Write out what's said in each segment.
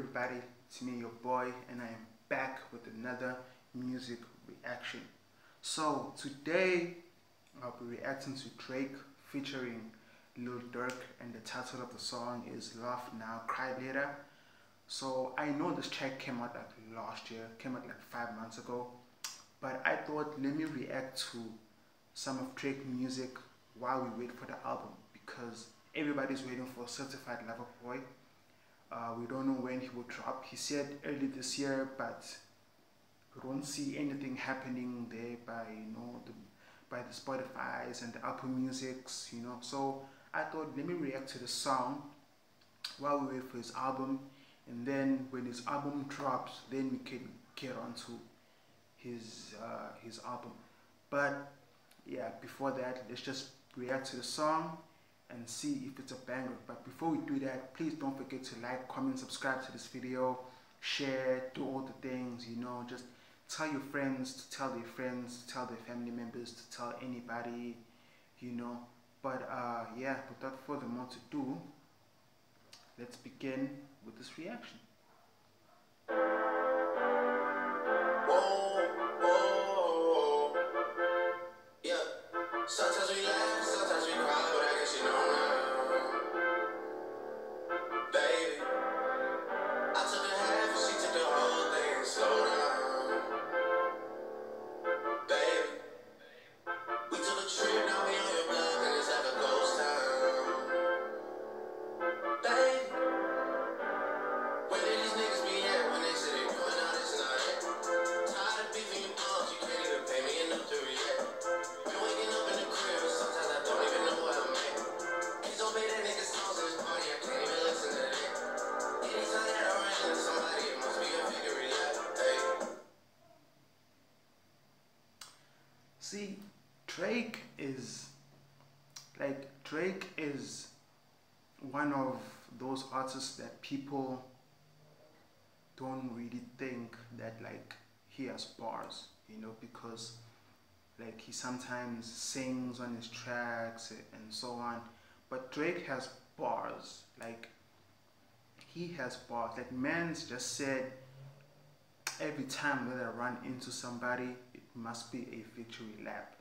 everybody, it's me, your boy, and I am back with another music reaction. So today I'll be reacting to Drake featuring Lil Durk, and the title of the song is Laugh Now, Cry Later. So I know this track came out like last year, came out like 5 months ago, but I thought let me react to some of Drake music while we wait for the album, because everybody's waiting for Certified Lover Boy. We don't know when he will drop. He said early this year, but we don't see anything happening there by by the Spotify's and the Apple Music's, So I thought let me react to the song while we wait for his album, and then when his album drops, then we can get on to his album. But yeah, before that, let's just react to the song and see if it's a banger. But before we do that, please don't forget to like, comment, subscribe to this video, share, do all the things, just tell your friends, to tell their friends, to tell their family members, to tell anybody, But yeah, without further more to do, let's begin with this reaction. Sometimes we laugh, sometimes we cry, but I guess you know now. Baby, I took a half and she took the whole thing. Slow down. Baby, we took a trip, now we on your block and it's like a ghost town. Baby, where did these niggas be at when they say they doing all this and all that? Tired of beefing you bums, you can't even pay me enough to react. Been waking up in the crib, sometimes I don't even know where I'm at. Please don't play that nigga songs in this party, I can't even listen to that. Anytime that I run into somebody, it must be a victory lap. Hey. See, Drake is one of those artists that people don't really think that he has bars, because he sometimes sings on his tracks and so on. But Drake has bars, he has bars. Man's just said, every time that I run into somebody, it must be a victory lap.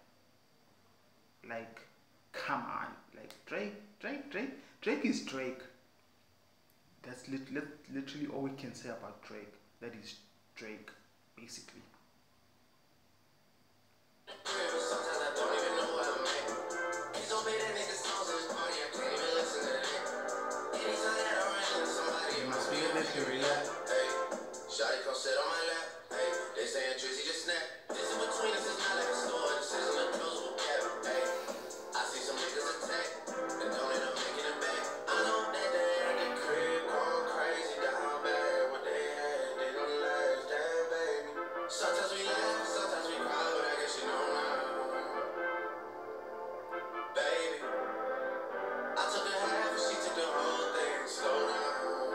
Come on, Drake is Drake. That's literally all we can say about Drake. That is Drake, basically. Sometimes I don't even know where I'm at. Please don't play that nigga songs in this party, I can't even listen to that. Anytime that I run into somebody, it must be a victory lap. Hey, shawty come sit on my lap. Hey, they saying Drizzy just snap. This in between us is not like a store, this isn't a closable gap. Hey, I see some niggas attack and don't end up making it back. I know that they at the crib going crazy down bad. What they had didn't last, damn baby. Sometimes we laugh, sometimes we cry, but I guess you know now. Baby, I took a half and she took the whole thing. Slow down.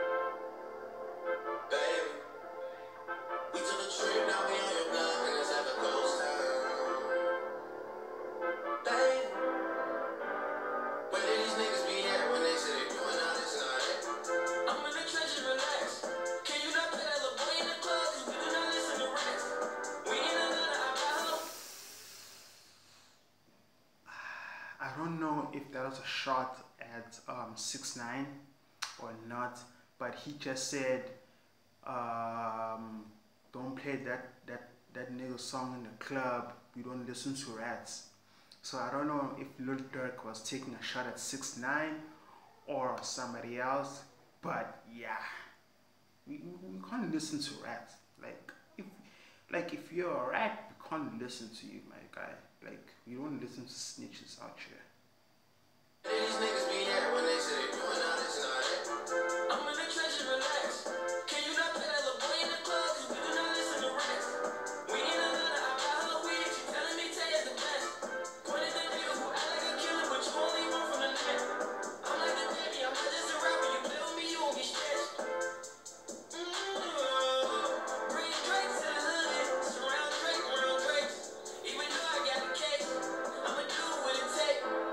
Baby, we took a trip, now we on your block and it's like a ghost town. Baby, where did these niggas be at when they say they doing all this and all that? I'm in the trenches, relax. Can you not play that little boy in the club? Cause we do not listen to rats. We ain't another alcohol. I don't know if that was a shot at 6ix9ine or not, but he just said, don't play that nigga song in the club, we don't listen to rats. So I don't know if Lil Durk was taking a shot at 6ix9ine or somebody else, but yeah, we can't listen to rats. If you're a rat, we can't listen to you, my guy. We don't listen to snitches out here. Where did these niggas be at when they say they doing all this and all that? I'm in the trenches, relax. Can you not play that little boy in the club? Cause we do not listen to rats. We ain't another alcohol weed. She telling me Tay is the best. Pointed at you, who act like a killer, but you only want from the net. I'm like the baby, I'm not just a rapper. You play with me, you won't get stretched. Bring Drake to the hood. Surround Drake, around Drake. Even though I got a case, I'ma do what it takes.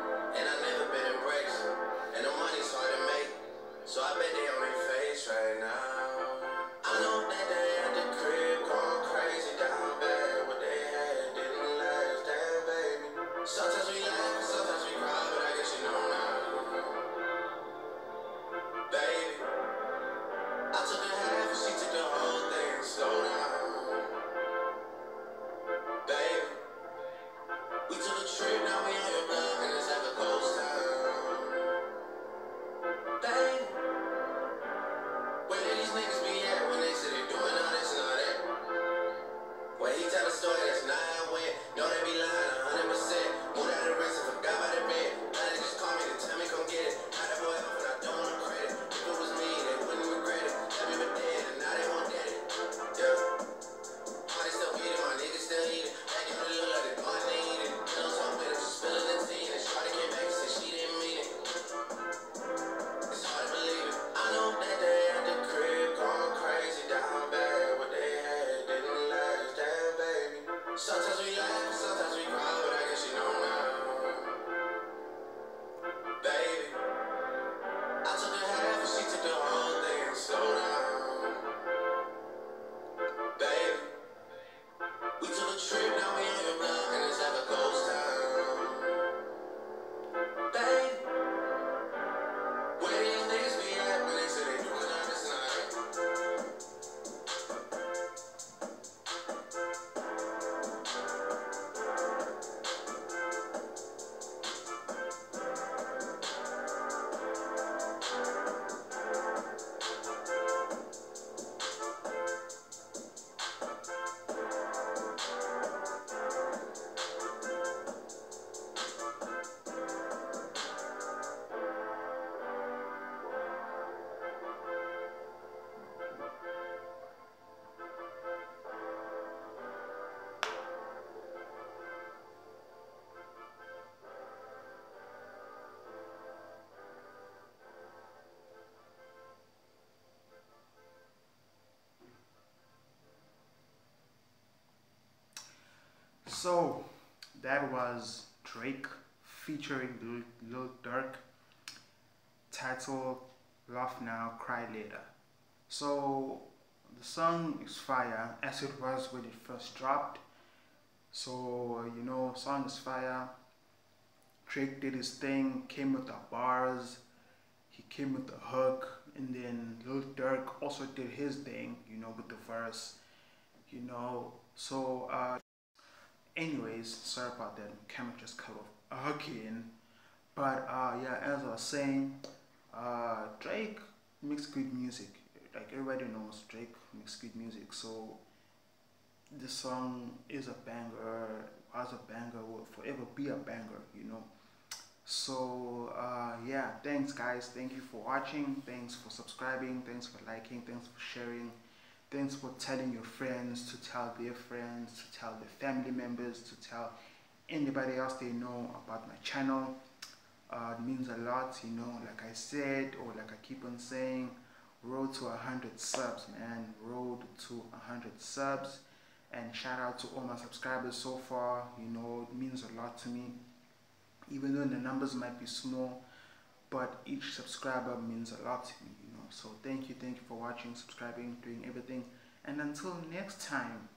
So that was Drake featuring Lil Durk, titled Laugh Now, Cry Later. So the song is fire as it was when it first dropped. So you know, song is fire. Drake did his thing, came with the bars, he came with the hook, and then Lil Durk also did his thing, you know, with the verse, you know. So anyways, sorry about that, camera just cut off again. But yeah, as I was saying, Drake makes good music. Like everybody knows, Drake makes good music. So this song is a banger, was a banger, will forever be a banger, you know. So yeah, thanks guys, thank you for watching, thanks for subscribing, thanks for liking, thanks for sharing, thanks for telling your friends to tell their friends, to tell their family members, to tell anybody else they know about my channel. It means a lot, you know, like I said, or like I keep on saying, road to 100 subs, man, road to 100 subs. And shout out to all my subscribers so far, you know, it means a lot to me, even though the numbers might be small, but each subscriber means a lot to me, you know. So thank you for watching, subscribing, doing everything, and until next time.